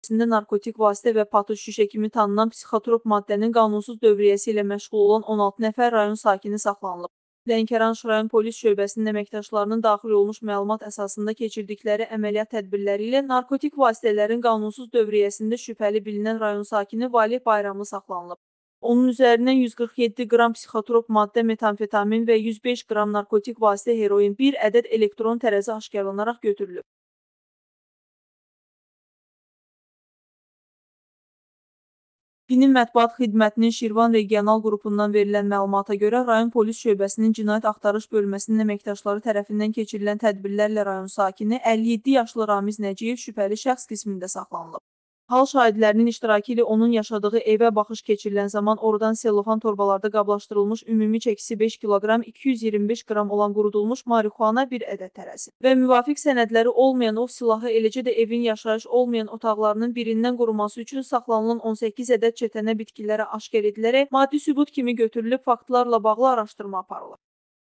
İçində narkotik vasitə və patır şüşə kimi tanınan psixotrop maddənin qanunsuz dövriyyəsi ilə məşğul olan 16 nəfər rayon sakini saxlanılıb. Lənkəran rayon polis şöbəsinin əməkdaşlarının daxil olmuş məlumat əsasında keçirdikləri əməliyyat tədbirləri ilə narkotik vasitələrin qanunsuz dövriyyəsində şübhəli bilinən rayon sakini Valih Bayramlı saxlanılıb. Onun üzərindən 147 qram psixotrop maddə metamfetamin və 105 qram narkotik vasitə heroin, bir ədəd elektron tərəzi aşkarlanaraq götürülüb. Dinin Mətbuat Xidmətinin Şirvan regional qrupundan verilən məlumata görə, rayon polis şöbəsinin cinayət axtarış bölməsinin əməkdaşları tərəfindən keçirilən tədbirlərlə rayon sakini 57 yaşlı Ramiz Nəciyev şübhəli şəxs qismində saxlanılıb. Hal şahidlərinin iştirakı ilə onun yaşadığı evə baxış keçirilən zaman oradan sellofan torbalarda qablaşdırılmış ümumi çəkisi 5 kiloqram 225 qram olan qurudulmuş marixuana, bir ədəd tərəzi və müvafiq sənədləri olmayan ov silahı, eləcə də evin yaşayış olmayan otaqlarının birindən qorunması üçün saxlanılan 18 ədəd çetənə bitkilərə aşkar edilərək maddi sübut kimi götürülüb, faktlarla bağlı araşdırma aparılır.